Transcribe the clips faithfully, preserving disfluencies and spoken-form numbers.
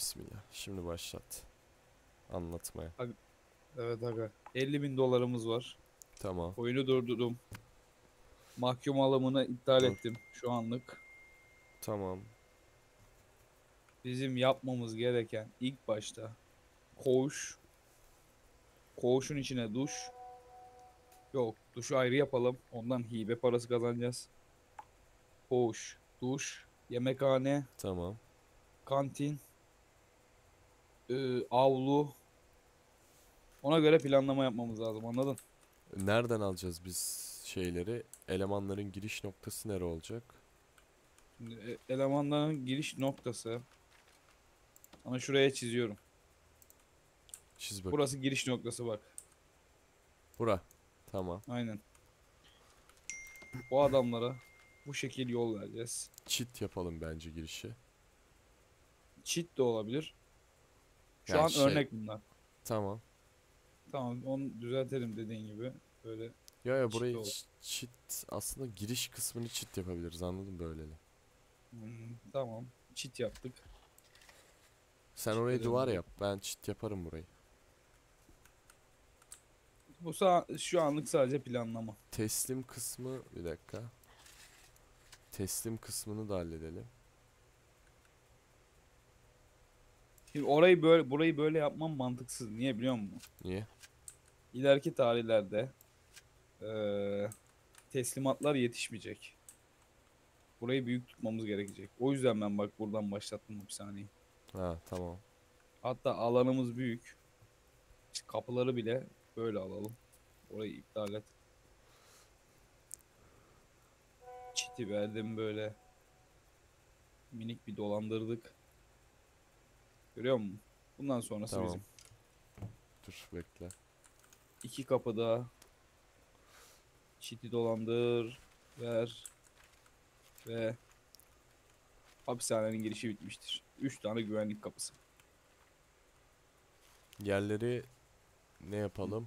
bismillah. Şimdi başlat. Anlatmaya. Aga- Evet aga. elli bin dolarımız var. Tamam. Oyunu durdurdum. Mahkum alımını iptal Dur. ettim şu anlık. Tamam. Bizim yapmamız gereken ilk başta koğuş. Koğuşun içine duş. Yok, duşu ayrı yapalım. Ondan hibe parası kazanacağız. Koğuş, duş, yemekhane, Tamam. kantin, ıı, avlu. Ona göre planlama yapmamız lazım, anladın? Nereden alacağız biz şeyleri? Elemanların giriş noktası nere olacak? Şimdi e- elemanların giriş noktası. Sana şuraya çiziyorum. Çiz bakayım. Burası giriş noktası bak. Bura. Tamam. Aynen. O adamlara bu şekil yol vereceğiz. Çit yapalım bence girişi. Cheat de olabilir. Şu Yani an şey. örnek bunlar. Tamam. Tamam, onu düzeltelim dediğin gibi. Böyle Ya ya cheat burayı olur. ç- çit aslında giriş kısmını çit yapabiliriz, anladın mı böyle? Hmm, tamam. Cheat yaptık. Sen orayı duvar Çitelerimizi. yap. Ben çit yaparım burayı. Bu sa- şu anlık sadece planlama. Teslim kısmı bir dakika. Teslim kısmını da halledelim. Şimdi orayı böyle, burayı böyle yapmam mantıksız. Niye biliyor musun? Niye? İleriki tarihlerde eee, teslimatlar yetişmeyecek. Burayı büyük tutmamız gerekecek. O yüzden ben bak buradan başlattım hapishaneyi. Ha tamam. Hatta alanımız büyük. İşte kapıları bile böyle alalım. Orayı iptal et. Çiti verdim böyle. Minik bir dolandırdık. Görüyor musun? Bundan sonrası Tamam. bizim. Dur bekle. İki kapıda çiti dolandır, ver ve hapishanenin girişi bitmiştir. Üç tane güvenlik kapısı. Yerleri ne yapalım?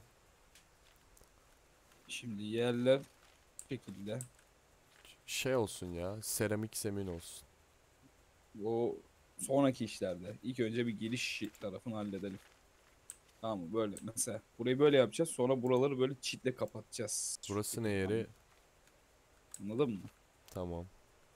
Şimdi yerler bu şekilde. Şey olsun ya. Seramik zemin olsun. O sonraki işlerde. İlk önce bir giriş tarafını halledelim. Tamam mı? Böyle mesela. Burayı böyle yapacağız. Sonra buraları böyle çitle kapatacağız. Şu Burası ne şekilde. yeri? Anladın mı? Tamam.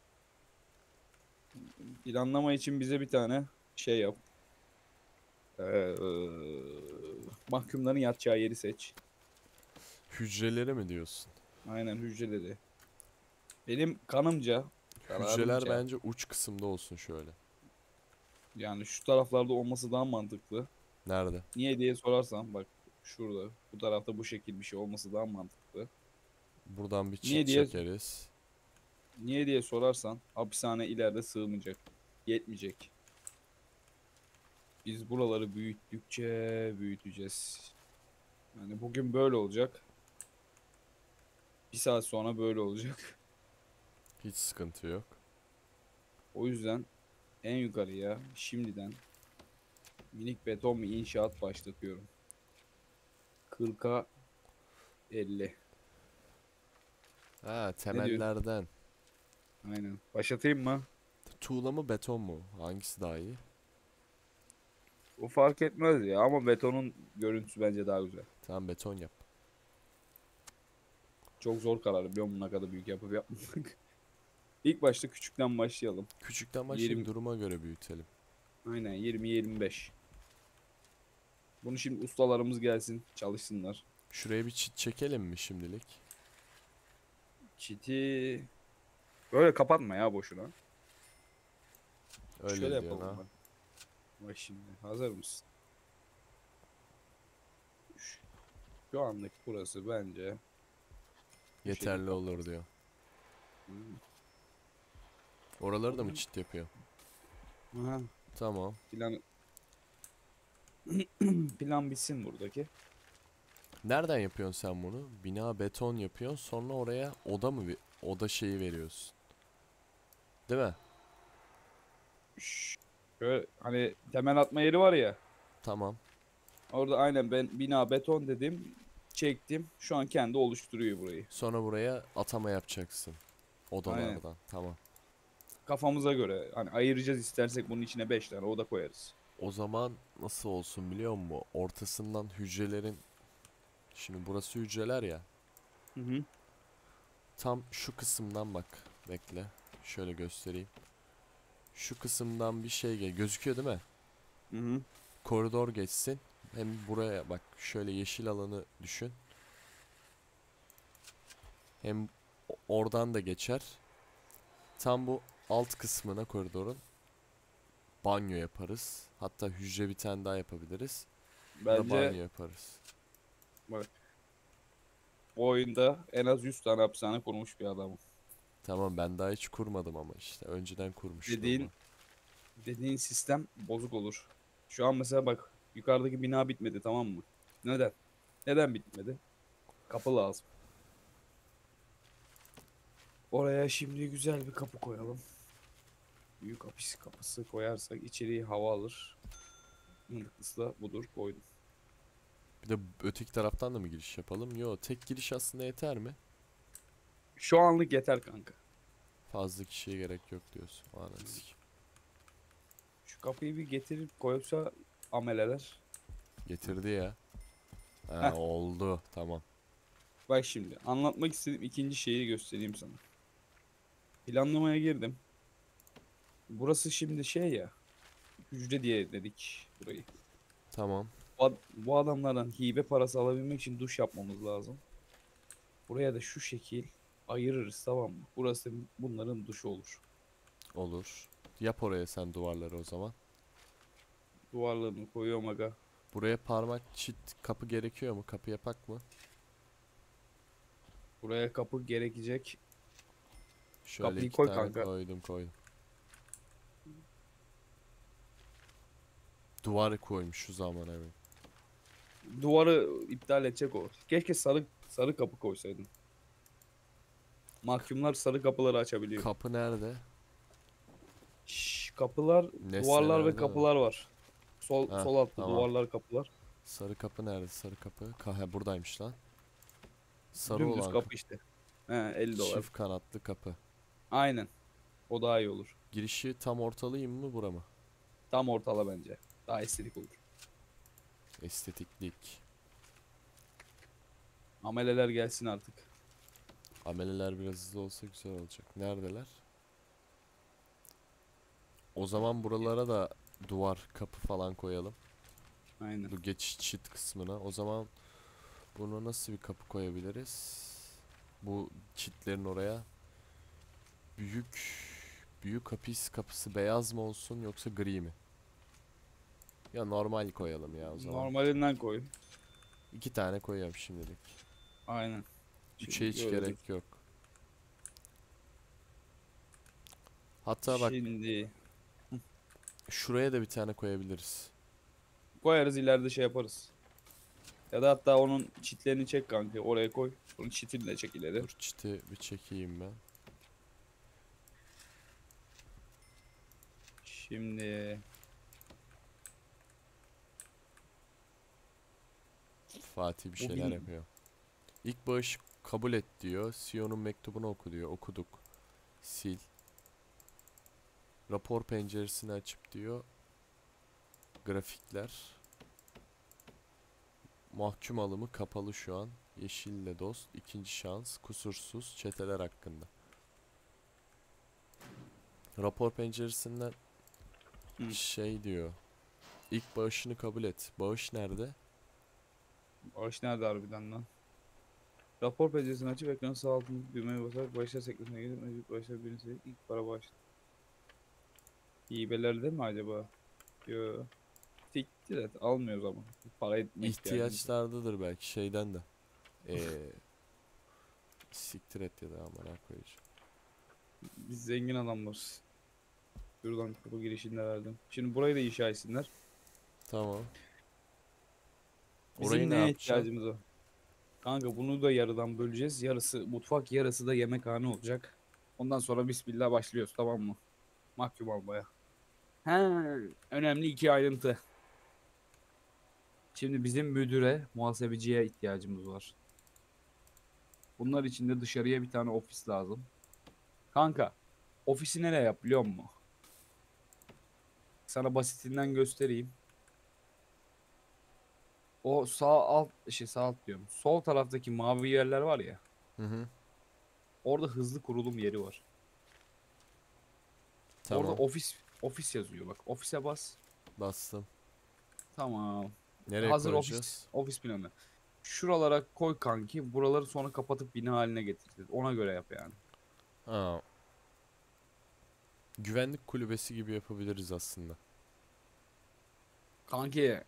Planlama için bize bir tane şey yap. Ee, mahkumların yatacağı yeri seç. Hücreleri mi diyorsun? Aynen, hücreleri. Benim kanımca, Hücreler kararımca bence uç kısımda olsun şöyle. yani şu taraflarda olması daha mantıklı. Nerede? Niye diye sorarsan bak şurada, bu tarafta bu şekil bir şey olması daha mantıklı. Buradan bir çit Niye diye çekeriz. niye diye sorarsan hapishane ileride sığmayacak, yetmeyecek. Biz buraları büyüttükçe büyüteceğiz. Yani bugün böyle olacak. Bir saat sonra böyle olacak. Hiç sıkıntı yok. O yüzden en yukarıya şimdiden minik beton bir inşaat başlatıyorum. kırka elli. Ha Ne diyorsun? temellerden. Aynen. Başlatayım mı? Tuğla mı beton mu? Hangisi daha iyi? O fark etmez ya ama betonun görüntüsü bence daha güzel. Tamam beton yap. Çok zor karar biliyor musun ne kadar büyük yapıp yapmamak. İlk başta küçükten başlayalım. Küçükten başlayayım, yirmi, duruma göre büyütelim. aynen yirmi yirmi beş. Bunu şimdi ustalarımız gelsin çalışsınlar. Şuraya bir çit çekelim mi şimdilik? Çiti böyle kapatma ya boşuna. Şöyle Öyle diyorsun yapalım ha. bak. Bak şimdi hazır mısın? Şu şu anlık burası bence bu şekil Yeterli olur kapatsın. diyor. Hmm. Oraları da mı çit yapıyor? Aha, Tamam. plan plan bitsin buradaki. Nereden yapıyorsun sen bunu? Bina beton yapıyorsun, sonra oraya oda mı, bir oda şeyi veriyorsun? Değil mi? Şş, Şöyle hani temel atma yeri var ya. Tamam. Orada aynen ben bina beton dedim. Çektim. Şu an kendi oluşturuyor burayı. Sonra buraya atama yapacaksın. Aynen. Odalardan. Tamam. Kafamıza göre hani ayıracağız, istersek bunun içine beş tane oda koyarız. O zaman nasıl olsun biliyor musun? Ortasından hücrelerin, şimdi burası hücreler ya. Hı hı. Tam şu kısımdan bak. Bekle. Şöyle göstereyim. Şu kısımdan bir şey gel. Gözüküyor değil mi? Hı hı. Koridor geçsin. Hem buraya bak, şöyle yeşil alanı düşün. Hem o- oradan da geçer. Tam bu alt kısmına koridorun banyo yaparız. Hatta hücre bir tane daha yapabiliriz. Burada banyo Bence yaparız. bak, bu oyunda en az yüz tane hapishane kurmuş bir adamım. Tamam, ben daha hiç kurmadım ama işte. Önceden kurmuşluğum Dediğin var. dediğin sistem bozuk olur. Şu an mesela bak, yukarıdaki bina bitmedi, tamam mı? Neden? Neden bitmedi? Kapı lazım. Oraya şimdi güzel bir kapı koyalım. Büyük hapis kapısı koyarsak içeriği hava alır. Mıntıklısı da budur, koydum. Bir de öteki taraftan da mı giriş yapalım? Yo, tek giriş aslında yeter mi? Şu anlık yeter kanka. Fazla kişiye gerek yok diyorsun. Ananı sikeyim. Şu kapıyı bir getirip koysa ameleler. Getirdi ya. Ha, Heh, oldu. Tamam. bak şimdi anlatmak istediğim ikinci şeyi göstereyim sana. Planlamaya girdim. Burası şimdi şey ya, hücre diye dedik burayı. Tamam. Bu, ad- bu adamlardan hibe parası alabilmek için duş yapmamız lazım. Buraya da şu şekil ayırırız, tamam mı? Burası bunların duşu olur. Olur. Yap oraya sen duvarları o zaman. Duvarlarını koyuyorum aga. Buraya parmak çit kapı gerekiyor mu? Kapı yapak mı? Buraya kapı gerekecek. Şöyle Kapıyı iki koy tane kanka. koydum koydum. Duvar koymuşuz zaman evet. Duvarı iptal edecek o. Keşke sarı sarı kapı koysaydın. Mahkumlar sarı kapıları açabiliyor. Kapı nerede? Şşş, kapılar, duvarlar ve Nesnelerde mi? kapılar var. Sol Ha, sol altta tamam. duvarlar, kapılar. Sarı kapı nerede? Sarı kapı. Kahe buradaymış lan. Sarı Dümdüz olan kapı işte. He, elli dolar. çift kanatlı kapı. Aynen. O daha iyi olur. Girişi tam ortalayayım mı bura mı? Tam ortala bence. Daha estetik olur. Estetiklik. Ameleler gelsin artık. Ameleler biraz hızlı olsa güzel olacak. Neredeler? O zaman buralara da duvar, kapı falan koyalım. Aynen. Bu geçiş çit kısmına. O zaman bunu nasıl bir kapı koyabiliriz? Bu çitlerin oraya. Büyük büyük hapis kapısı beyaz mı olsun yoksa gri mi? Ya normal koyalım ya o zaman. Normalinden koy. İki tane koyuyorum şimdilik. Aynen. Üçe Şimdi hiç öyle dur. gerek yok. Hatta bak, Şimdi şuraya da bir tane koyabiliriz. koyarız, ileride şey yaparız. Ya da hatta onun çitlerini çek kanka. Oraya koy. Onun çitini de çek ileri. Dur, çiti bir çekeyim ben. Şimdi Fatih bir bu şeyler bin yapıyor. İlk bağış kabul et diyor. Sion'un mektubunu oku diyor. Okuduk. Sil. Rapor penceresini açıp diyor. Grafikler. Mahkum alımı kapalı şu an. Yeşille dost. İkinci şans. Kusursuz. Çeteler hakkında. Rapor penceresinden Hı. şey diyor. İlk bağışını kabul et. Bağış nerede? Bağış nerede harbiden lan? Rapor penceresini açıp ekranın sağ altındaki düğmeye basarak bağışlar sekmesine gidip mevcut bağışlar birini seçip ilk para bağış. Hibelerde mi acaba? Yo. Siktir et. Almıyoruz ama. Para etme ihtiyacımız var. İhtiyaçlardadır belki şeyden de. Eee siktir et ya da amına koyacağım. Biz zengin adamlarız. Şuradan kapı girişinde verdim. Şimdi burayı da inşa etsinler. Tamam. Orayı Bizim ne neye yapacaksın? ihtiyacımız var? Kanka bunu da yarıdan böleceğiz. Yarısı mutfak, yarısı da yemekhane olacak. Ondan sonra bismillah başlıyoruz, tamam mı? Mahkum almaya. He, önemli iki ayrıntı. Şimdi bizim müdüre, muhasebeciye ihtiyacımız var. Bunlar için de dışarıya bir tane ofis lazım. Kanka, ofisi nereye yap biliyor musun? Sana basitinden göstereyim. O sağ alt şey sağ alt diyorum. Sol taraftaki mavi yerler var ya. Hı hı. Orada hızlı kurulum yeri var. Orada Tamam. ofis ofis yazıyor bak. Ofise bas. Bastım. Tamam. Nereye Hazır ofis koyacağız? ofis planı. Şuralara koy kanki. Buraları sonra kapatıp bina haline getir. Ona göre yap yani. Ha. Güvenlik kulübesi gibi yapabiliriz aslında. Kanki.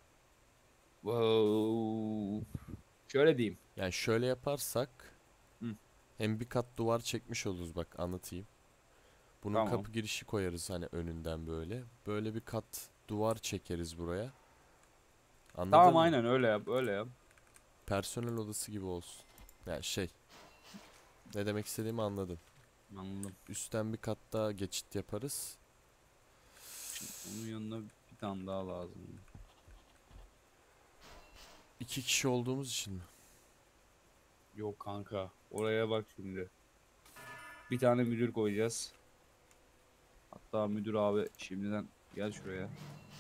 Wow. Şöyle diyeyim. Yani şöyle yaparsak Hı, hem bir kat duvar çekmiş oluruz, bak anlatayım. Bunun tamam. kapı girişi koyarız hani önünden böyle. Böyle bir kat duvar çekeriz buraya. Anladın Tamam mı? aynen öyle yap. Öyle yap. Personel odası gibi olsun. Yani şey, ne demek istediğimi anladın. Anladım. Üstten bir kat daha geçit yaparız. Şimdi onun yanına bir tane daha lazım. İki kişi olduğumuz için mi? Yok kanka. Oraya bak şimdi. Bir tane müdür koyacağız. Hatta müdür abi şimdiden gel şuraya.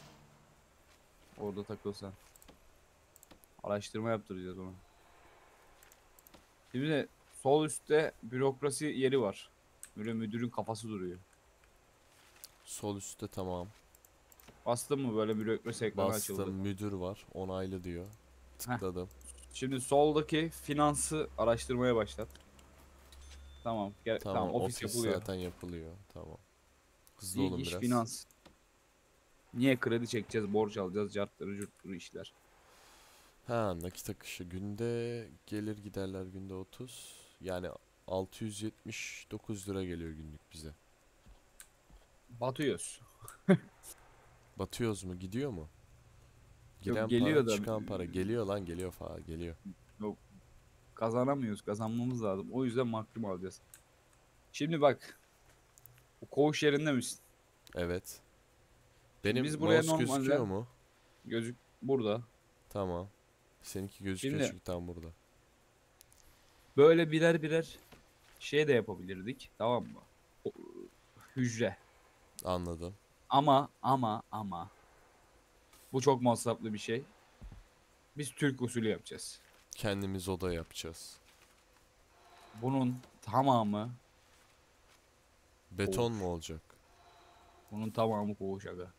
Orada takıl sen. Araştırma yaptıracağız ona. Şimdi de sol üstte bürokrasi yeri var. Böyle müdürün kafası duruyor. Sol üstte tamam. Bastın mı böyle bürokrasi ekranı Bastım, açıldı. müdür var. Onaylı diyor. Heh. Tıkladım. Şimdi soldaki finansı araştırmaya başlat. Tamam. Gel, Tamam, tamam ofis ofis yapılıyor. zaten yapılıyor. Tamam. Hızlı İlk olun iş biraz. finans. Niye kredi çekeceğiz, borç alacağız, cartları curtları işler. Ha, nakit akışı günde gelir giderler günde otuz. Yani altı yüz yetmiş dokuz lira geliyor günlük bize. Batıyoruz. Batıyoruz mu? Gidiyor mu? Yok Giren para, geliyor da çıkan para. Geliyor lan, geliyor falan, geliyor. yok kazanamıyoruz. Kazanmamız lazım. O yüzden mahkum alacağız. Şimdi bak. Bu koğuş yerinde misin? Evet. Şimdi Benim biz buraya mouse normalde gözüküyor mu? gözük burada. Tamam. Seninki gözüküyor Şimdi çünkü tam burada. böyle birer birer şey de yapabilirdik. Tamam mı? O- hücre. Anladım. Ama ama ama bu çok masraflı bir şey. Biz Türk usulü yapacağız. Kendimiz oda yapacağız. Bunun tamamı Beton koğuş. mu olacak? Bunun tamamı koğuş aga.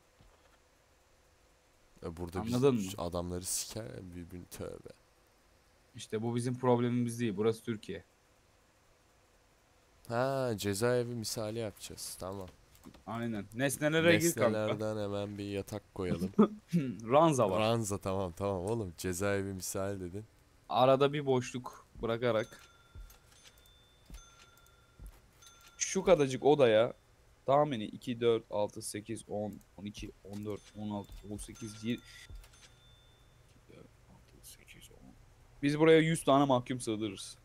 E burada biz Anladın mı? adamları siker birbirini, tövbe. İşte bu bizim problemimiz değil. Burası Türkiye. Ha, cezaevi misali yapacağız. Tamam. Aynen. Nesnelere gir kanka. Nesnelerden hemen bir yatak koyalım. Ranza var. Ranza, tamam tamam oğlum. Cezaevi misal dedin. Arada bir boşluk bırakarak şu kadarcık odaya tahmini iki, dört, altı, sekiz, on, on iki, on dört, on altı, on sekiz, yirmi, altı, sekiz, on. Biz buraya yüz tane mahkum sığdırırız.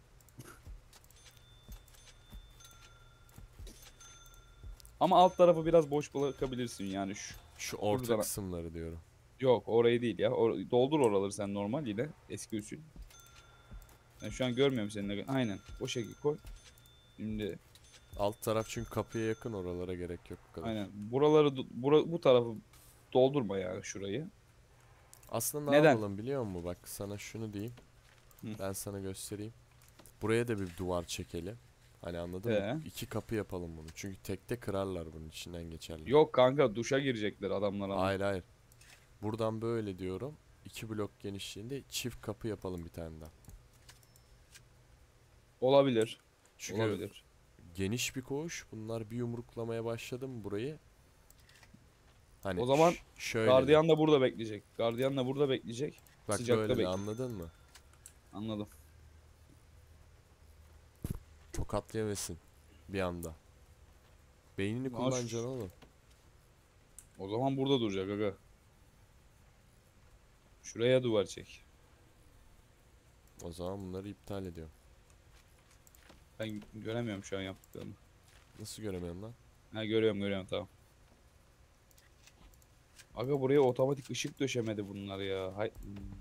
Ama alt tarafı biraz boş bırakabilirsin yani şu. Şu orta Şuradan. kısımları diyorum. Yok orayı değil ya. Or- doldur oraları sen normal yine. Eski usul. Ben şu an görmüyorum seninle. Aynen. O şekilde koy. Şimdi Alt taraf çünkü kapıya yakın, oralara gerek yok bu kadar. aynen. Buraları do- bura, bu tarafı doldurma yani şurayı. Aslında ne Neden? yapalım biliyor musun? Bak sana şunu diyeyim. Hı. Ben sana göstereyim. Buraya da bir duvar çekelim. Hani anladın mı? Ee? İki kapı yapalım bunu. Çünkü tekte kırarlar, bunun içinden geçerler. Yok kanka duşa girecekler adamlar ama. Hayır hayır. Buradan böyle diyorum. İki blok genişliğinde çift kapı yapalım bir tane daha. Olabilir. Çünkü Olabilir. geniş bir koğuş. Bunlar bir yumruklamaya başladı mı burayı? Hani O zaman ş- şöyle de. gardiyan da burada bekleyecek. Gardiyan da burada bekleyecek. Bak Sıcakta böyle de, bekleyecek. anladın mı? Anladım. Tokat yemesin bir anda. Beynini Aa, şu- kullanacaksın oğlum. O zaman burada duracak aga. Şuraya duvar çek. O zaman bunları iptal ediyorum. Ben göremiyorum şu an yaptıklarını. Nasıl göremiyorum lan? Ha görüyorum görüyorum tamam. Aga buraya otomatik ışık döşemedi bunlar ya. Hay.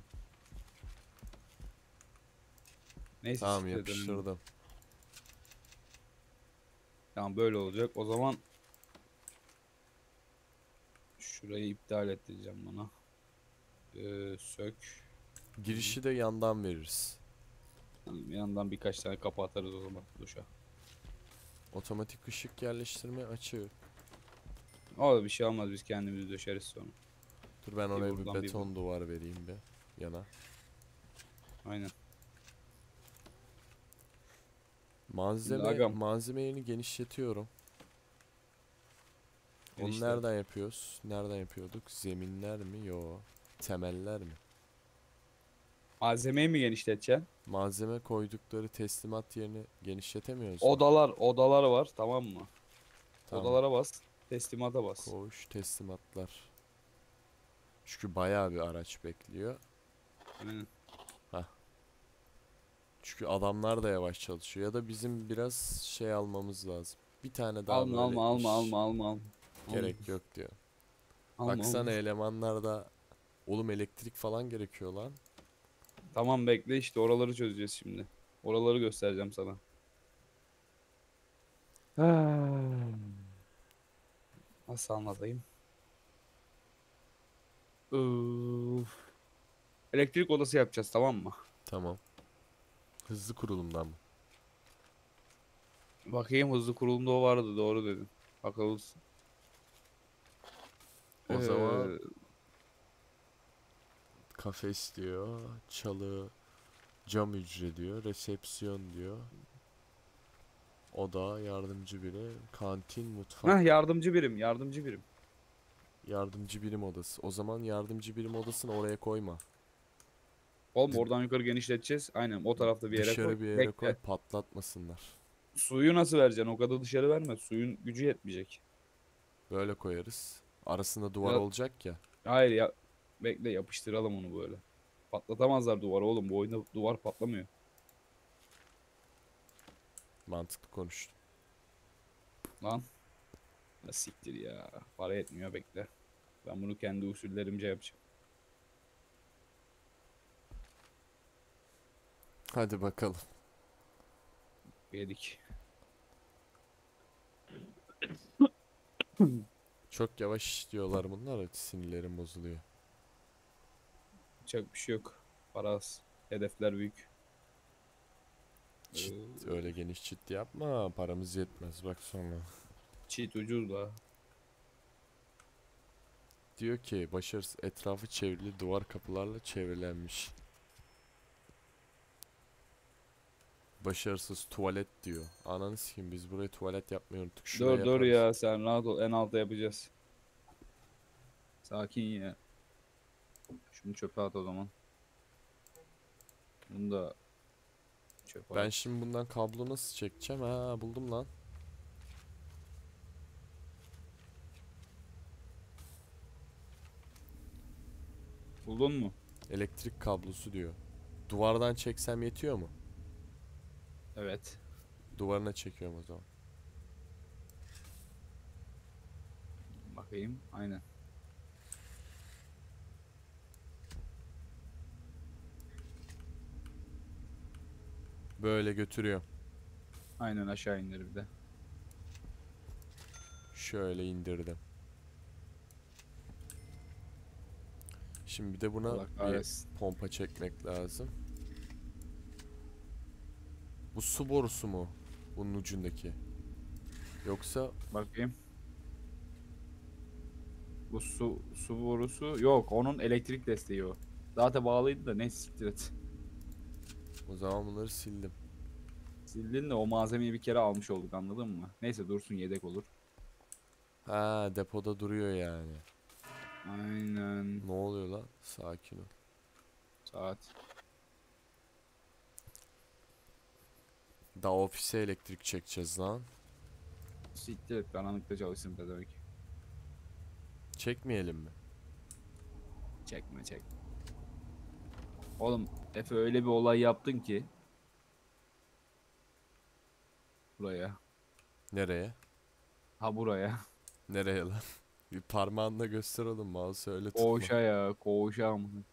Neyse Tamam, siktir edelim bunu. yapıştırdım. Tamam böyle olacak. O zaman Şurayı iptal ettireceğim bana. Ee, sök. Girişi de yandan veririz. Tamam, yandan birkaç tane kapı atarız o zaman duşa. Otomatik ışık yerleştirme açığı. O da bir şey olmaz, biz kendimiz döşeriz sonra. Dur ben Bir oraya bir buradan bir beton duvar vereyim bir yana. Aynen. Şimdi Malzeme agam. malzeme yerini genişletiyorum. Onu Genişlet. nereden yapıyoruz? Nereden yapıyorduk? Zeminler mi? Yo. Temeller mi? Malzemeyi mi genişleteceksin? Malzeme koydukları teslimat yerini genişletemiyoruz mu? Odalar, odalar var, tamam mı? Tamam. Odalara bas. Teslimata bas. Koğuş teslimatlar. Çünkü bayağı bir araç bekliyor. Aynen. Çünkü adamlar da yavaş çalışıyor. Ya da bizim biraz şey almamız lazım. Bir tane daha Alma böyle alma alma iş alma alma alma. gerek yok diyor. Alma, Baksana alma. elemanlarda oğlum elektrik falan gerekiyor lan. Tamam bekle, işte oraları çözeceğiz şimdi. Oraları göstereceğim sana. Nasıl anlatayım? Üf. Elektrik odası yapacağız, tamam mı? Tamam. Hızlı kurulumdan mı? Bakayım, hızlı kurulumda o vardı, doğru dedin. Akıllısın. O zaman Ee, kafes diyor, çalı, cam hücre diyor, resepsiyon diyor. Oda, yardımcı biri, kantin, mutfak, heh, yardımcı birim, yardımcı birim. yardımcı birim odası. O zaman yardımcı birim odasını oraya koyma. Oğlum D- oradan yukarı genişleteceğiz. Aynen o tarafta bir yere koy. Dışarı bir yere koy, Bekle. patlatmasınlar. Suyu nasıl vereceksin? O kadar dışarı verme. Suyun gücü yetmeyecek. Böyle koyarız. Arasında duvar Ya, olacak ya. hayır ya. Bekle, yapıştıralım onu böyle. Patlatamazlar duvarı oğlum. Bu oyunda duvar patlamıyor. Mantıklı konuştum. Lan. Ya siktir ya. Para yetmiyor, bekle. Ben bunu kendi usullerimce yapacağım. Hadi bakalım. Yedik. Çok yavaş işliyorlar bunlar. Sinirlerim bozuluyor. Çok bir şey yok. Para az. Hedefler büyük. Çit, Ee, öyle geniş çit yapma. Paramız yetmez bak sonra. Cheat ucuz da. Diyor ki başarısız etrafı çevrili duvar kapılarla çevrelenmiş. Başarısız tuvalet diyor. Ananı sikeyim biz buraya tuvalet yapmayı unuttuk. Şuraya Dur dur yaparız. ya, sen rahat ol. En alta yapacağız. Sakin ya. Şunu çöpe at o zaman. Bunu da çöpe Ben at. şimdi bundan kablo nasıl çekeceğim? Ha buldum lan. Buldun mu? Elektrik kablosu diyor. Duvardan çeksem yetiyor mu? Evet. Duvarına çekiyorum o zaman. Bakayım. Aynen. Böyle götürüyorum. Aynen, aşağı indir bir de. Şöyle indirdim. Şimdi bir de buna Allah bir kahretsin. pompa çekmek lazım. Bu su borusu mu? Bunun ucundaki. Yoksa Bakayım. Bu su su borusu yok. Onun elektrik desteği o. Zaten bağlıydı da, neyse siktir et. o zaman bunları sildim. Sildin de o malzemeyi bir kere almış olduk, anladın mı? Neyse dursun, yedek olur. Ha depoda duruyor yani. Aynen. Ne oluyor lan? Sakin ol. Saat. Daha ofise elektrik çekeceğiz lan. Siktir et, karanlıkta çalışsın pezevenk. Çekmeyelim mi? Çekme çek. Oğlum Efe, öyle bir olay yaptın ki buraya. Nereye? Ha, buraya. Nereye lan? Bir parmağınla göster oğlum. Mouse'u öyle tutma. Koğuşa ya, koğuşa amına.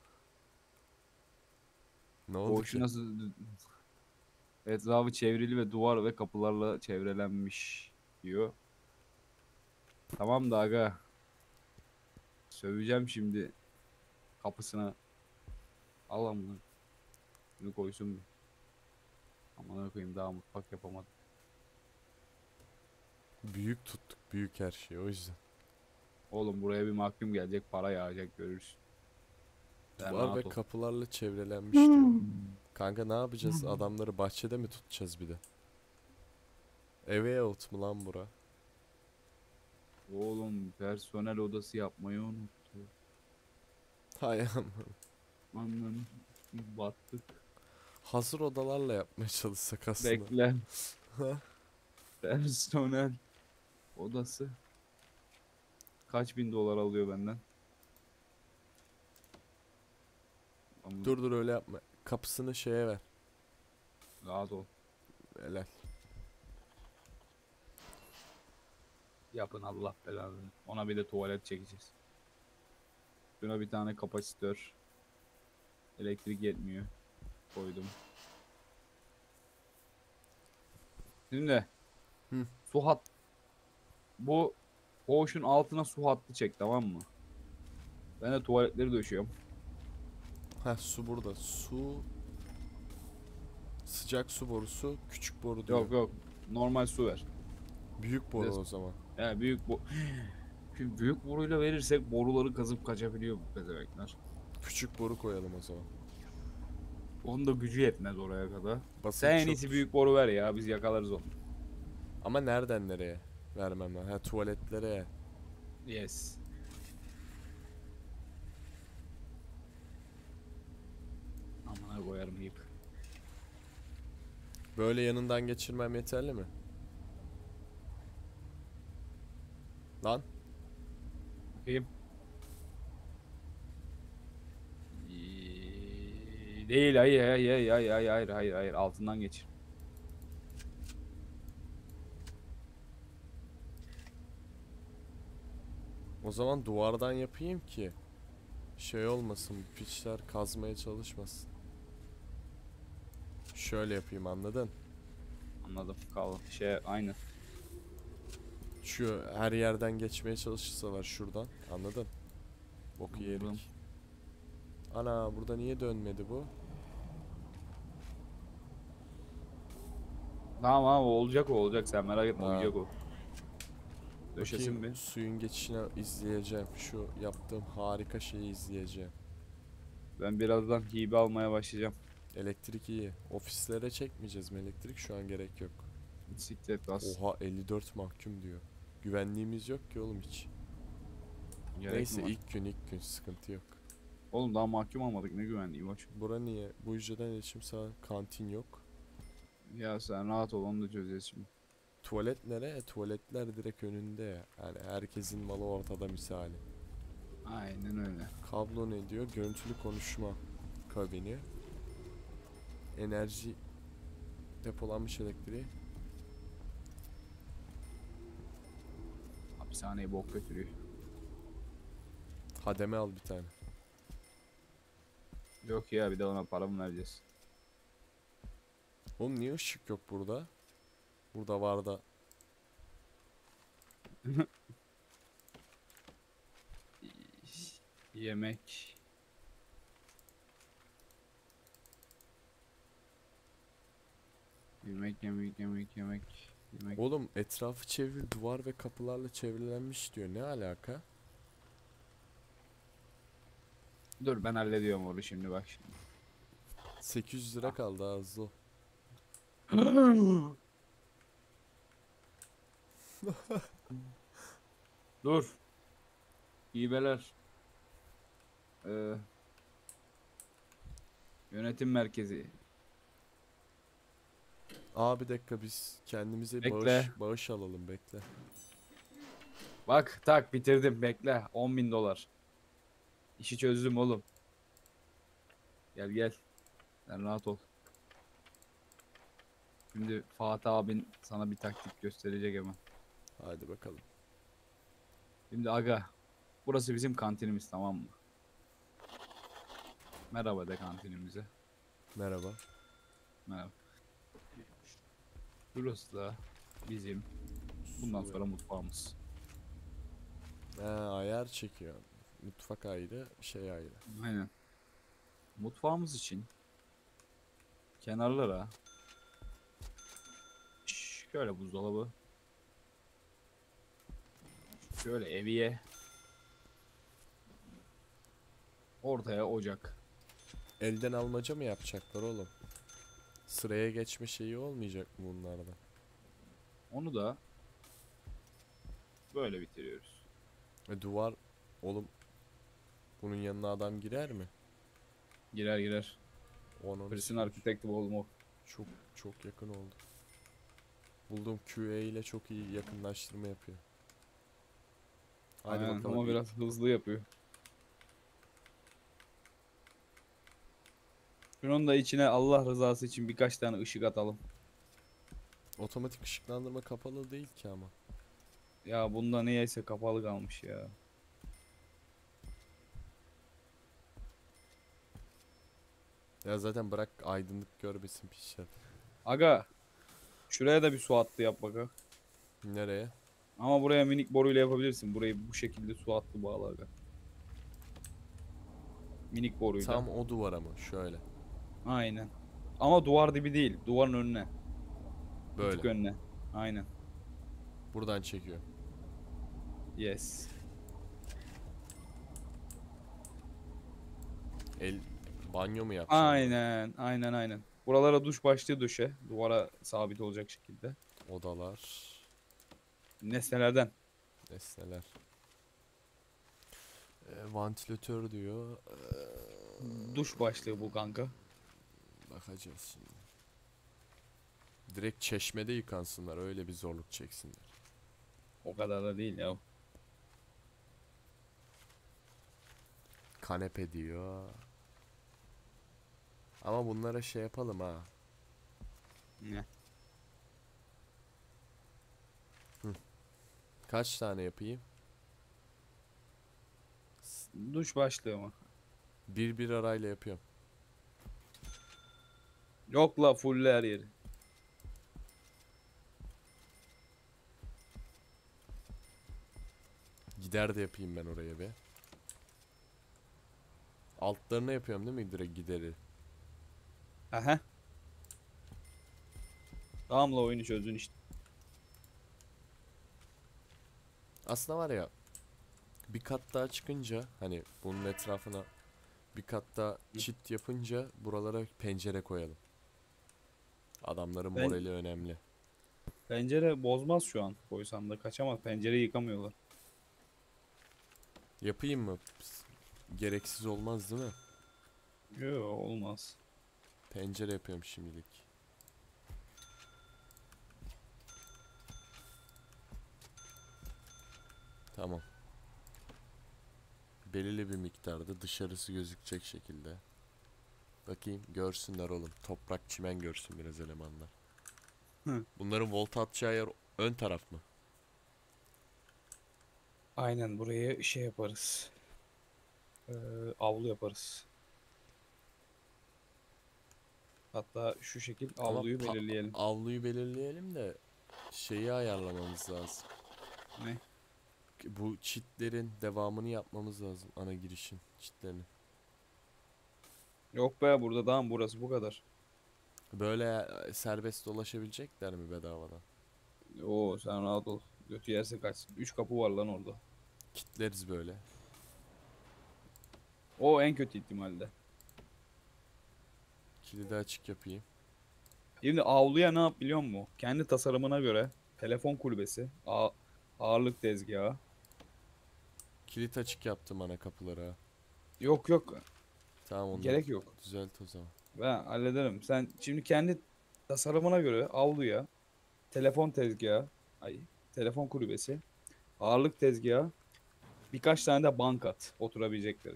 Ne oldu Koğuşu ki? nasıl, etrafı çevrili ve duvar ve kapılarla çevrelenmiş diyor. Tamam da aga. Söveceğim şimdi kapısına. Al amına. Bunu koysun bir. Amına koyayım, daha mutfak yapamadım. Büyük tuttuk, büyük her şeyi, o yüzden. Oğlum buraya bir mahkum gelecek, para yağacak, görürsün. Sen Duvar ve rahat ol. kapılarla çevrelenmiş diyor. Kanka ne yapacağız? Adamları bahçede mi tutacağız bir de? Eve out mu lan bura? Oğlum personel odası yapmayı unuttu. Hay aman. Anladım. Battık. Hazır odalarla yapmaya çalışsak aslında. Bekle. Personel odası. Kaç bin dolar alıyor benden? Ama Dur dur öyle yapma. Kapısını şeye ver. rahat ol. Helal. Yapın Allah belanı. Ona bir de tuvalet çekeceğiz. Şuna bir tane kapasitör. Elektrik yetmiyor. Koydum. Şimdi Hı. su hat. Bu koğuşun altına su hattı çek, tamam mı? Ben de tuvaletleri döşüyorum. Ha su burada. Su. Sıcak su borusu. Küçük boru diyor. Yok yok. Normal su ver. Büyük boru Biraz- o zaman. Yani büyük bu. Şimdi büyük boruyla verirsek boruları kazıp kaçabiliyor bu pezevekler. Küçük boru koyalım o zaman. Onun da gücü yetmez oraya kadar. Basınç Sen en çok iyisi düşük. büyük boru ver ya, biz yakalarız onu. Ama nereden nereye vermem lazım? Ha tuvaletlere. Yes. Amına koyarım yiyip. Böyle yanından geçirmem yeterli mi? Lan. Bakayım. Ee, Değil, hayır hayır hayır hayır hayır hayır hayır hayır, altından geçir. O zaman duvardan yapayım ki şey olmasın, bu piçler kazmaya çalışmasın. Şöyle yapayım, anladın? Anladım. Kal şey aynı. Şu her yerden geçmeye çalışırsalar şuradan, anladın? Boku Anladım. yedik. Ana burada niye dönmedi bu? Tamam abi, olacak o olacak, sen merak etme, Ha. olacak o. Döşesin Bakayım, bir. suyun geçişini izleyeceğim. Şu yaptığım harika şeyi izleyeceğim. Ben birazdan hibe almaya başlayacağım. Elektrik iyi. Ofislere çekmeyeceğiz mi elektrik? Şu an gerek yok. Siklet bas. Oha elli dört mahkum diyor. Güvenliğimiz yok ki oğlum hiç. Gerek Neyse mi var? ilk gün ilk gün sıkıntı yok. Oğlum daha mahkum almadık, ne güvenliği var. Bura niye? Bu hücreden iletişim sağ kantin yok. Ya sen rahat ol, onu da çözeceğiz şimdi. Tuvalet nereye? Tuvaletler direkt önünde ya. Yani herkesin malı ortada misali. Aynen öyle. Kablo ne diyor? Görüntülü konuşma kabini. Enerji depolanmış elektriği. Hapishaneye bok götürüyor. Hademe al bir tane. Yok ya, bir de ona para mı vereceğiz? Oğlum niye ışık yok burada? Burada var da. Yemek. Yemek yemek yemek yemek. Yemek. Oğlum etrafı çevir, duvar ve kapılarla çevrelenmiş diyor. Ne alaka? Dur ben hallediyorum onu şimdi, bak şimdi. sekiz yüz lira kaldı ha, hızlı ol. Dur. İbeler. Ee, Yönetim merkezi. Aa bir dakika, biz kendimize Bekle. bağış bağış alalım, bekle. Bak tak bitirdim, bekle. on bin dolar. İşi çözdüm oğlum. Gel gel. Sen rahat ol. Şimdi Fatih abin sana bir taktik gösterecek hemen. Hadi bakalım. Şimdi aga. Burası bizim kantinimiz, tamam mı? Merhaba de kantinimize. Merhaba. Merhaba. Burası da bizim bundan Su- sonra mutfağımız. Ha, ayar çekiyor. Mutfak ayrı, şey ayrı. Aynen. Mutfağımız için kenarlara şöyle buzdolabı, şöyle eviye, ortaya ocak. Elden almaca mı yapacaklar oğlum? Sıraya geçme şeyi olmayacak mı bunlarda? Onu da böyle bitiriyoruz. E duvar oğlum, bunun yanına adam girer mi? Girer girer. Onun Prison Architect oğlum o. çok çok yakın oldu. Buldum, Q A ile çok iyi yakınlaştırma yapıyor. Hadi Aynen, bakalım. ama İ- biraz hızlı yapıyor. Şunun da içine Allah rızası için birkaç tane ışık atalım. Otomatik ışıklandırma kapalı değil ki ama. Ya bunda niyeyse kapalı kalmış ya. Ya zaten bırak aydınlık görmesin pişer. Aga, şuraya da bir su hattı yap bakalım. Nereye? Ama buraya minik boruyla yapabilirsin. Burayı bu şekilde su hattı bağla aga. Minik boruyla. Tam o duvara mı? Şöyle. Aynen. Ama duvar dibi değil. Duvarın önüne. Bir tık Böyle. önüne. Aynen. Buradan çekiyor. Yes. El banyo mu yapacağım? Aynen. Aynen aynen. Buralara duş başlığı döşe. Duvara sabit olacak şekilde. Odalar. Nesnelerden. Nesneler. E, vantilatör diyor. Duş başlığı bu kanka. Bakacağız şimdi. Direkt çeşmede yıkansınlar. Öyle bir zorluk çeksinler. O kadar da değil ya. Kanepe diyor. Ama bunlara şey yapalım ha. Ne? Kaç tane yapayım? Duş başlığı mı? Bir bir arayla yapıyorum. Yok la, full her yeri. Gider de yapayım ben oraya be. Altlarına yapıyorum değil mi direkt gideri? Aha. Tamam la, oyunu çözdün işte. Aslında var ya, bir kat daha çıkınca hani bunun etrafına bir kat daha çit yapınca buralara pencere koyalım. Adamların Ben- morali önemli. Pencere bozmaz şu an. Koysan da kaçamaz. Pencereyi yıkamıyorlar. Yapayım mı? Pss, gereksiz olmaz değil mi? Yok, olmaz. Pencere yapıyorum şimdilik. Tamam. Belirli bir miktarda dışarısı gözükecek şekilde. Bakayım görsünler oğlum. Toprak çimen görsün biraz elemanlar. Hı. Bunların volta atacağı yer ön taraf mı? Aynen, buraya şey yaparız. Ee, avlu yaparız. Hatta şu şekil Ama avluyu pa- belirleyelim. avluyu belirleyelim de şeyi ayarlamamız lazım. Ne? Bu çitlerin devamını yapmamız lazım. Ana girişin çitlerini. Yok be, burada daha burası bu kadar. Böyle e, serbest dolaşabilecekler mi bedavadan? Oo, sen rahat ol. Götü yerse kaçsın. Üç kapı var lan orada. Kitleriz böyle. O en kötü ihtimalde. Kilidi açık yapayım. Şimdi avluya ne yap biliyor musun? Kendi tasarımına göre telefon kulübesi, ağ- ağırlık tezgahı. Kilit açık yaptım ana kapılara. Yok yok, Tamam, onu gerek yok. düzelt o zaman. Ben hallederim. Sen şimdi kendi tasarımına göre avluya telefon tezgahı, ay telefon kulübesi, ağırlık tezgahı, birkaç tane de bank at oturabilecekleri.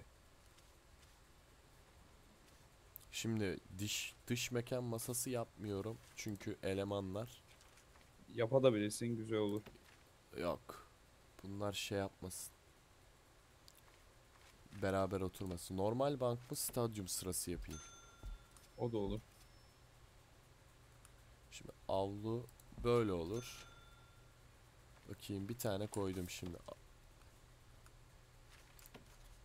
Şimdi diş dış mekan masası yapmıyorum. Çünkü elemanlar Yapabilirsin, güzel olur. yok. Bunlar şey yapmasın. Beraber oturmasın. Normal bank mı stadyum sırası yapayım. O da olur. Şimdi avlu böyle olur. Bakayım bir tane koydum şimdi.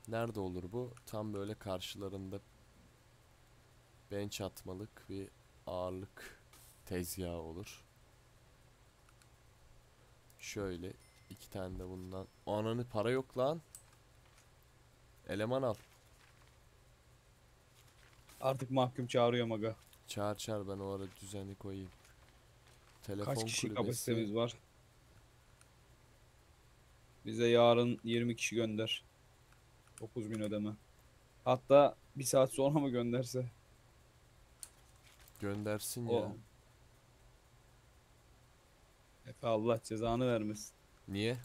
Nerede olur bu? Tam böyle karşılarında bench atmalık bir ağırlık tezgahı olur. Şöyle iki tane de bundan. Ananı para yok lan. Eleman al. Artık mahkum çağırıyorum aga. Çağır çağır, ben o ara düzeni koyayım. Kaç Telefon kişi kulübesi. kapasitemiz var? Bize yarın yirmi kişi gönder. dokuz bin ödeme. Hatta bir saat sonra mı gönderse? Göndersin ya. O Efe Allah cezanı vermesin. Niye?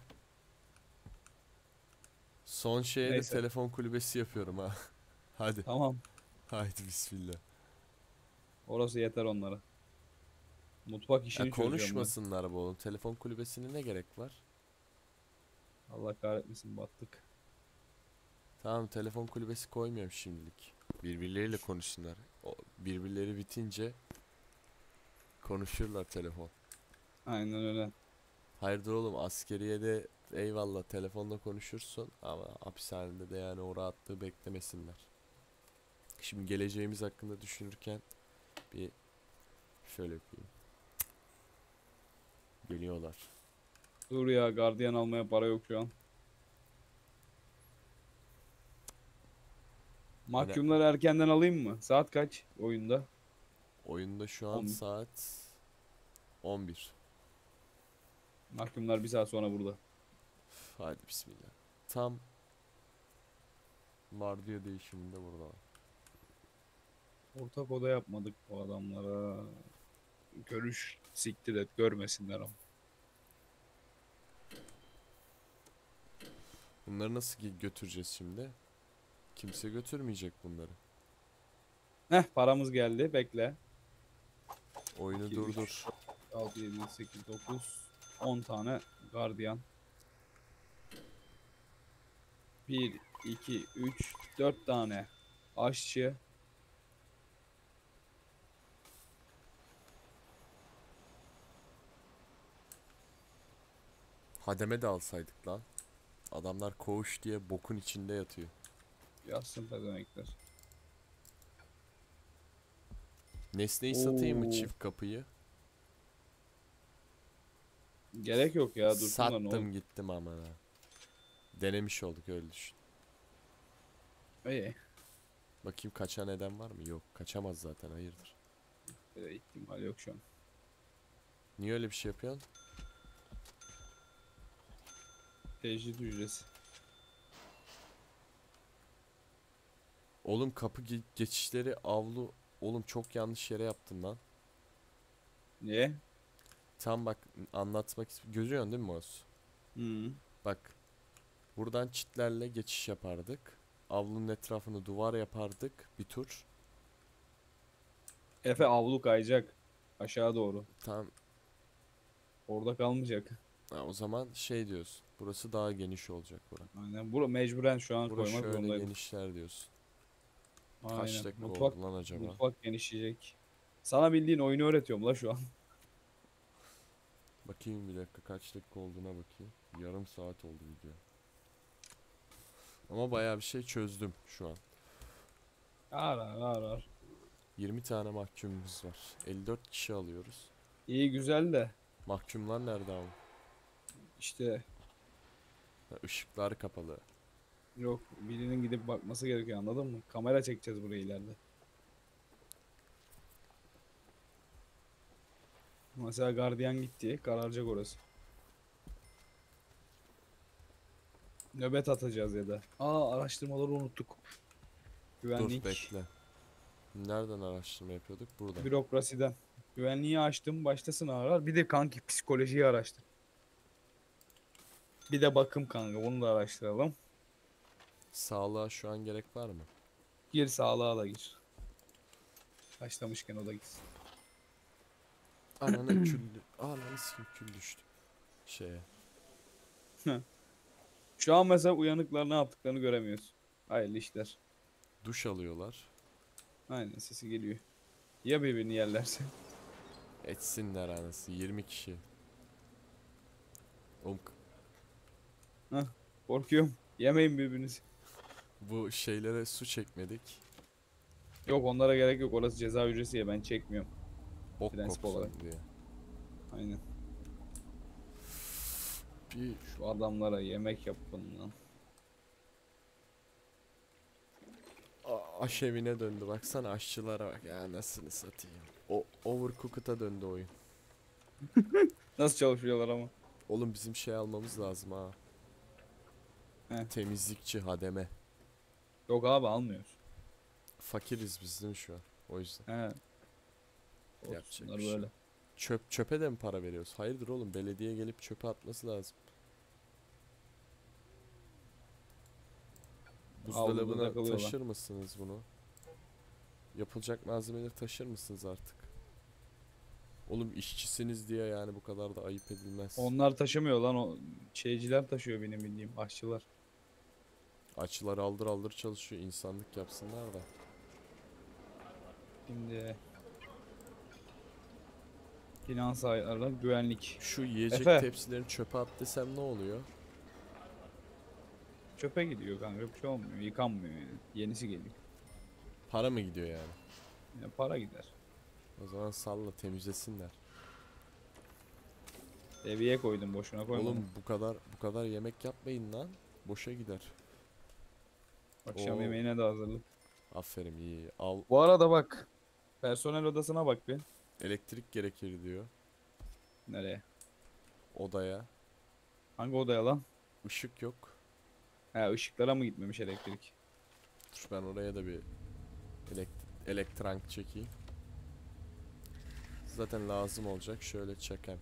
Son şeye de Neyse telefon kulübesi yapıyorum ha. Hadi. tamam. Haydi bismillah. Orası yeter onlara. Mutfak Ya işini çözüyorum ben. konuşmasınlar bu oğlum. Telefon kulübesine ne gerek var? Allah kahretmesin battık. Tamam, telefon kulübesi koymuyorum şimdilik. Birbirleriyle konuşsunlar. O birbirleri bitince konuşurlar telefon. Aynen öyle. Hayırdır oğlum, askeriyede eyvallah telefonla konuşursun ama hapishanede de yani o rahatlığı beklemesinler. Şimdi geleceğimiz hakkında düşünürken bir şöyle yapayım. Geliyorlar. Dur ya gardiyan almaya para yok şu an. Öne Mahkumları erkenden alayım mı? Saat kaç oyunda? oyunda şu an on. saat on bir. Mahkumlar bir saat sonra burada. Hadi bismillah. Tam vardiya değişiminde burada. Ortak oda yapmadık bu adamlara. Görüş siktir et görmesinler ama. Bunları nasıl ge- götüreceğiz şimdi? Kimse götürmeyecek bunları. Heh paramız geldi bekle. Oyunu iki, üç, durdur. altı, yedi, sekiz, dokuz, on tane gardiyan. bir, iki, üç, dört tane aşçı. Hademe de alsaydık lan. Adamlar koğuş diye bokun içinde yatıyor. Yazsın pezemekler. Nesneyi satayım mı, Oo, çift kapıyı? gerek yok ya dursunlar ne olur. Sattım gittim aman ha. Denemiş olduk, öyle düşün. İyi. Bakayım kaçan eden var mı? Yok, kaçamaz zaten, hayırdır. Böyle ihtimal yok şu an. Niye öyle bir şey yapıyorsun? Tecrit ücreti. Oğlum kapı ge- geçişleri avlu. Oğlum çok yanlış yere yaptın lan. Niye? Tam bak, anlatmak ist- görüyorsun değil mi Mouse? Hı. Bak, buradan çitlerle geçiş yapardık. Avlunun etrafını duvar yapardık bir tur. Efe avlu kayacak. Aşağı doğru. Tam Orada kalmayacak. ha, o zaman şey diyorsun. Burası daha geniş olacak bura. Aynen. Bura mecburen şu an Burası koymak şöyle zorundaydım. genişler diyorsun. Kaç Aynen. dakika Mutfak oldu lan acaba? mutfak genişleyecek. Sana bildiğin oyunu öğretiyorum la şu an. Bakayım bir dakika, kaç dakika olduğuna bakayım. Yarım saat oldu video. Ama bayağı bir şey çözdüm şu an. Ağır ağır ağır ağır. yirmi tane mahkumumuz var. elli dört kişi alıyoruz. İyi güzel de Mahkumlar nerede abi? işte Ha, ışıklar kapalı. yok birinin gidip bakması gerekiyor anladın mı? Kamera çekeceğiz buraya ileride. Mesela gardiyan gitti kararacak orası. Nöbet atacağız ya da. Aa araştırmaları unuttuk. Güvenlik. Dur bekle. Nereden araştırma yapıyorduk? Burada. Bürokrasiden. Güvenliği açtım baştasın arar. Bir de kanki psikolojiyi araştır. Bir de bakım kanka onu da araştıralım. Sağlığa şu an gerek var mı? Gir sağlığa da gir. Başlamışken o da gitsin. Ananı kül... Ananı sikim, kül düştü. Şeye. Şu an mesela uyanıklar ne yaptıklarını göremiyoruz. Hayırlı işler. Duş alıyorlar. Aynen sesi geliyor. Ya birbirini yerlerse? Etsinler anası. yirmi kişi. Oğlum, Hah korkuyorum. Yemeyin birbirinizi. Bu şeylere su çekmedik. Yok onlara gerek yok. Orası ceza hücresi ya, ben çekmiyorum. Bok Prensip olarak. kopsun diye. Aynen. Bir Şu adamlara yemek yapın lan. a- aşevine döndü. Baksana aşçılara bak ya, nasılını satayım. O Overcooked'a döndü oyun. Nasıl çalışıyorlar ama. Oğlum bizim şey almamız lazım ha. He. Temizlikçi hademe. Yok abi almıyoruz. Fakiriz biz değil mi şu an? O yüzden. He. Yapacak Olsunlar bir şey böyle. yok. Çöp çöpe de mi para veriyoruz? Hayırdır oğlum, belediye gelip çöpe atması lazım. Avluda Buzdolabına takılıyorlar. taşır mısınız bunu? Yapılacak malzemeleri taşır mısınız artık? Oğlum işçisiniz diye yani bu kadar da ayıp edilmez. Onlar taşımıyor lan, o şeyciler taşıyor benim bildiğim, aşçılar. Açılar aldır aldır çalışıyor, insanlık yapsınlar da. Şimdi finans ayarları, güvenlik. Şu yiyecek Efe. tepsilerini çöpe at desem ne oluyor? Çöpe gidiyor kanka, bir şey olmuyor, yıkanmıyor yani. Yenisi geliyor. Para mı gidiyor yani? Yani para gider. O zaman salla, temizlesinler. Deviye koydum, boşuna koymadım. Oğlum bu kadar bu kadar yemek yapmayın lan. Boşa gider. Akşam Oo. yemeğine de hazırlık. Aferin, iyi. Al, Bu arada bak, personel odasına bak bir. elektrik gerekir diyor Nereye? odaya. Hangi odaya lan? Işık yok. He, ışıklara mı gitmemiş elektrik? Dur ben oraya da bir elekt elektrank çekeyim. Zaten lazım olacak. Şöyle çekem.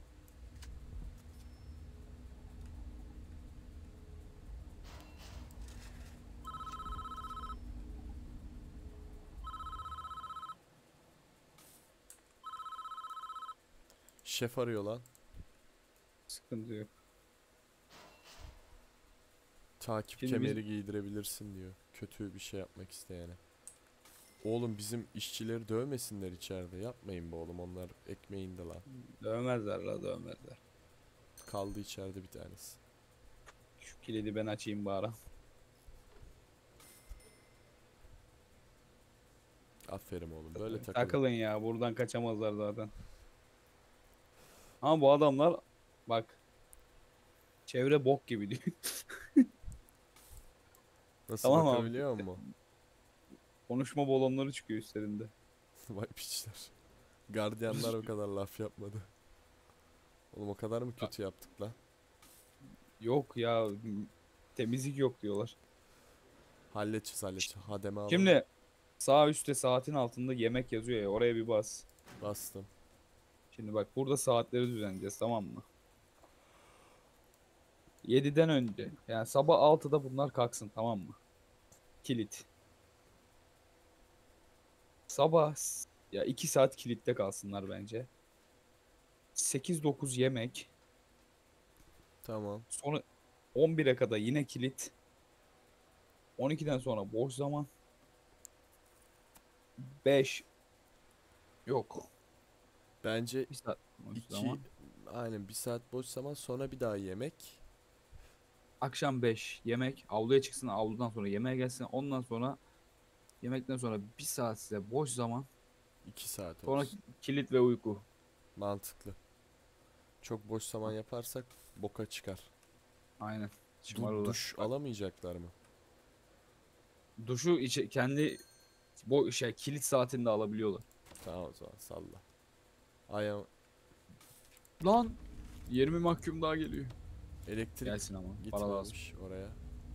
Şef arıyor lan. Sıkıntı yok. Takip Şimdi biz- kemeri giydirebilirsin diyor. Kötü bir şey yapmak isteyene. Oğlum bizim işçileri dövmesinler içeride. Yapmayın be oğlum, onlar ekmeğinde lan. Dövmezler la, dövmezler. Kaldı içeride bir tanesi. Şu kilidi ben açayım bari. Aferin oğlum, böyle takılın. Takılın ya, buradan kaçamazlar zaten. Ama bu adamlar bak, çevre bok gibi diyor. Nasıl Tamam abi. bakabiliyor musun? Konuşma balonları çıkıyor üstlerinde. Vay piçler. Gardiyanlar o kadar laf yapmadı. Oğlum o kadar mı kötü yaptık lan? Yok ya, m- temizlik yok diyorlar. Halledeceğiz halledeceğiz. Hademe alalım. Şimdi sağ üstte saatin altında yemek yazıyor ya, oraya bir bas. Bastım. Şimdi bak, burada saatleri düzenleyeceğiz, tamam mı? yediden önce, yani sabah altıda bunlar kalksın, tamam mı? Kilit. Sabah s- ya iki saat kilitte kalsınlar bence. sekiz dokuz yemek. Tamam. Sonra on bire kadar yine kilit. on ikiden sonra boş zaman. beş yok. Bence Bir saat boş iki, zaman. aynen bir saat boş zaman, sonra bir daha yemek. Akşam beş yemek. Avluya çıksın, avludan sonra yemeğe gelsin. Ondan sonra yemekten sonra bir saat size boş zaman. iki saat Sonra olsun. kilit ve uyku. Mantıklı. Çok boş zaman yaparsak boka çıkar. Aynen. Du- Şımarırlar. duş Bak, alamayacaklar mı? duşu içe, kendi bu şey kilit saatinde alabiliyorlar. Tamam o zaman salla. Ayağım Lan yirmi mahkum daha geliyor. elektrik Gelsin ama para lazım. gitmemiş oraya.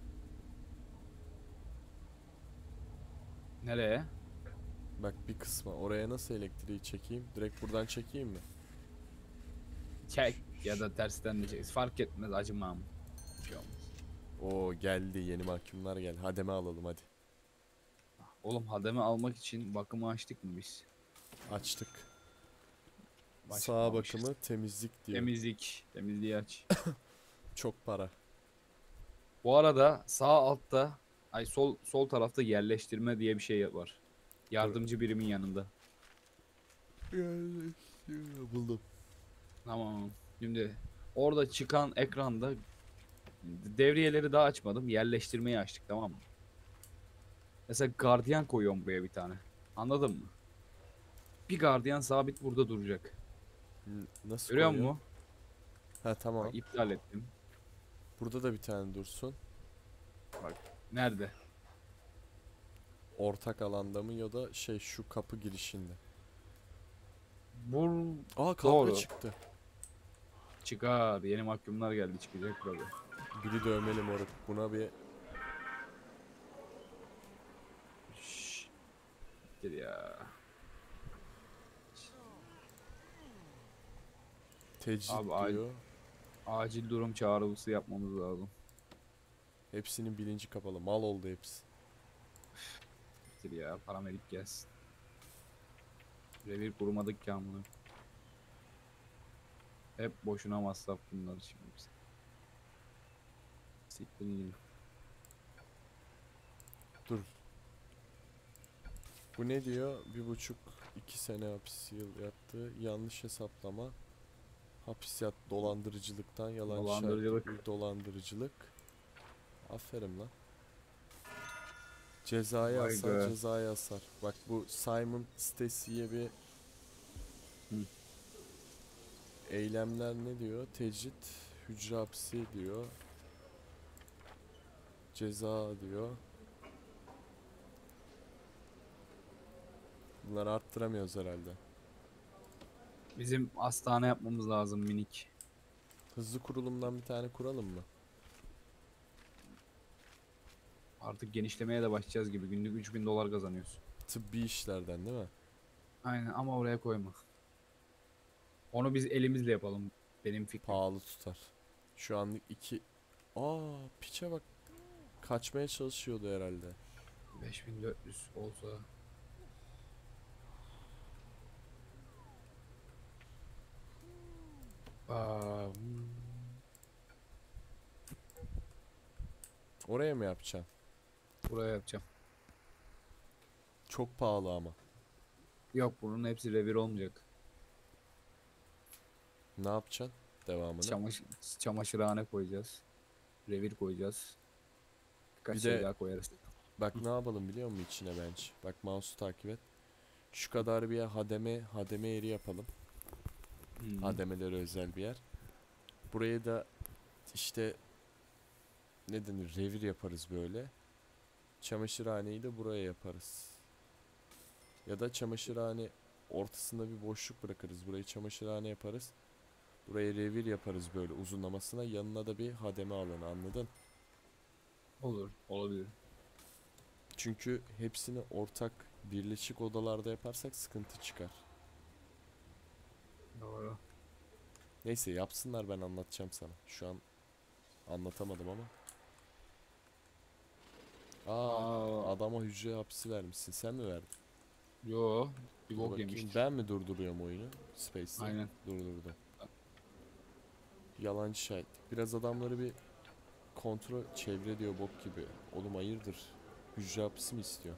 Nereye? Bak bir kısma. Oraya nasıl elektriği çekeyim? Direkt buradan çekeyim mi? Çek ya da tersten de çek. Fark etmez, acımam. Bir şey olmaz. Oo geldi, yeni mahkumlar geldi. Hademe alalım hadi. Oğlum hademe almak için bakımı açtık mı biz? Açtık. Sağ Başlamamışız. bakımı temizlik diyor. Temizlik. Temizliği aç. Çok para. Bu arada sağ altta, ay sol sol tarafta yerleştirme diye bir şey var. Yardımcı birimin yanında. Buldum. Tamam. Şimdi orada çıkan ekranda devriyeleri daha açmadım. Yerleştirmeyi açtık, tamam mı? Mesela gardiyan koyuyorum buraya bir tane. Anladın mı? Bir gardiyan sabit burada duracak. N- Nasıl Görüyor koyuyor? musun? Ha Bak tamam. iptal ettim. Burada da bir tane dursun. Bak nerede? Ortak alanda mı ya da şey şu kapı girişinde. Bur Aa kavga doğru. çıktı. Çıkar. Yeni mahkumlar geldi çıkacak burada. Biri dövmeli moruk. Buna bir Şşş. Gel ya. tecrit Abi ac- diyor. acil durum çağrısı yapmamız lazım. Hepsinin bilinci kapalı. Mal oldu hepsi. Gel ya. Paramedik gelsin. Revir kurmadık ki amına. Hep boşuna masraf bunlar şimdi biz. Siktirin gidin. Dur. Bu ne diyor? Bir buçuk iki sene hapis yıl yattı. Yanlış hesaplama. Hapis yat dolandırıcılıktan yalancı Dolandırıcılık. şahitlik, dolandırıcılık. Aferin lan. Cezai Vay asar, be. cezai asar. Bak bu Simon Stacy'ye bir Hı. eylemler ne diyor? Tecrit, hücre hapsi diyor. Ceza diyor. Bunları arttıramıyoruz herhalde. Bizim hastane yapmamız lazım minik. Hızlı kurulumdan bir tane kuralım mı? Artık genişlemeye de başlayacağız gibi. Günlük üç bin dolar kazanıyoruz. Tıbbi işlerden değil mi? Aynen ama oraya koyma. Onu biz elimizle yapalım. Benim fikrim. Pahalı tutar. Şu anlık iki... Aa piçe bak. Kaçmaya çalışıyordu herhalde. beş bin dört yüz olsa. Aa, hmm. Oraya mı yapacaksın? Buraya yapacağım. Çok pahalı ama. Yok bunun hepsi revir olmayacak. Ne yapacaksın? Devamını. Çamaşır, çamaşırhane koyacağız. Revir koyacağız. Birkaç Bir şey de daha koyarız. bak ne yapalım biliyor musun içine bence? Bak mouse'u takip et. Şu kadar bir yer hademe, hademe yeri yapalım. Hmm. Hademelere özel bir yer. Buraya da işte ne denir revir yaparız böyle. Çamaşırhaneyi de buraya yaparız. Ya da çamaşırhane ortasında bir boşluk bırakırız. Burayı çamaşırhane yaparız. Buraya revir yaparız böyle uzunlamasına. Yanına da bir hademe alanı anladın? Olur. Olabilir. Çünkü hepsini ortak birleşik odalarda yaparsak sıkıntı çıkar. Doğru. Neyse yapsınlar ben anlatacağım sana. Şu an anlatamadım ama. Aa Aa, adama hücre hapsi vermişsin. Sen mi verdin? yo. Bir Dur bok bakayım. yemiştir. Ben mi durduruyorum oyunu? Space'te. Aynen. Durdurdu. Yalancı şahitlik. Biraz adamları bir kontrol çevre diyor bok gibi. Oğlum hayırdır? Hücre hapsi mi istiyor?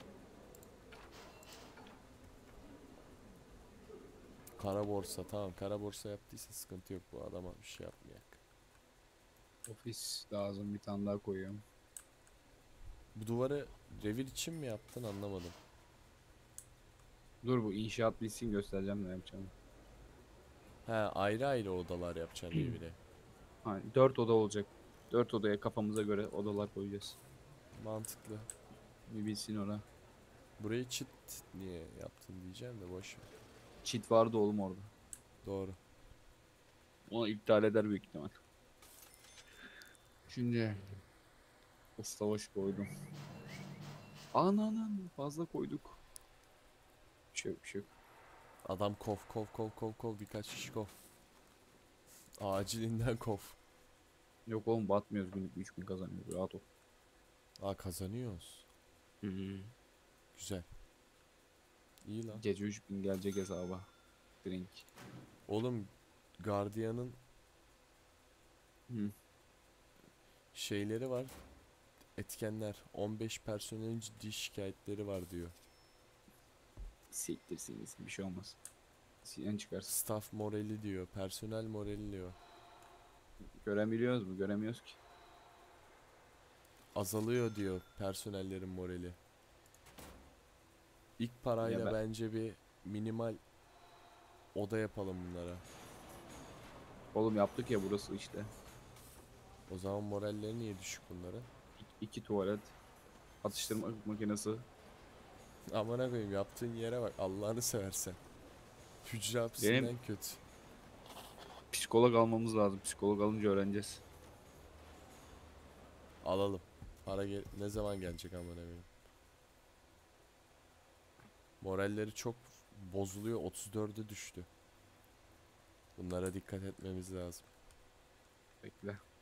Kara borsa tamam. Kara borsa yaptıysa sıkıntı yok bu adama bir şey yapmayak. Ofis lazım bir tane daha koyuyorum. Bu duvarı revir için mi yaptın anlamadım. Dur bu inşaat bitsin göstereceğim ne yapacağım. He ayrı ayrı odalar yapacaksın revire. Ha, dört oda olacak. Dört odaya kafamıza göre odalar koyacağız. Mantıklı. Bir bilsin ora. Burayı çit niye yaptın diyeceğim de boş ver. Çit vardı oğlum orada. Doğru. Onu iptal eder büyük ihtimal. Şimdi ustabaş koydum. Ananın fazla koyduk. Bir şey yok bir şey yok. Adam kov kov kov kov kov birkaç kişi kov. Acilinden kov. Yok oğlum batmıyoruz günlük üç bin kazanıyoruz rahat ol. Aa kazanıyoruz. Güzel. İyi lan. Gece üç bin gelecek hesaba. Drink. Oğlum Guardian'ın Hı. şeyleri var. Etkenler. on beş personelin ciddi şikayetleri var diyor. Siktir sinirsin bir şey olmaz. Silen çıkarsın. Staff morali diyor. Personel morali diyor. Görebiliyoruz mu? Göremiyoruz ki. Azalıyor diyor personellerin morali. İlk parayla Ya ben- bence bir minimal oda yapalım bunlara. Oğlum yaptık ya burası işte. O zaman moralleri niye düşük bunların? İki, iki tuvalet. Atıştırma makinesi. Amına koyayım, yaptığın yere bak Allah'ını seversen. Hücre Benim hapisinden kötü. psikolog almamız lazım. Psikolog alınca öğreneceğiz. Alalım. Para gel ne zaman gelecek amına koyayım? Moralleri çok bozuluyor. otuz dörde düştü. Bunlara dikkat etmemiz lazım. Bekle.